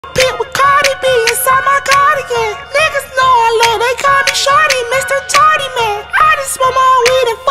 Pit with Cardi B inside my cardigan. Niggas know I love, they call me Shorty, Mr. Tardy Man. I just smoke my weed and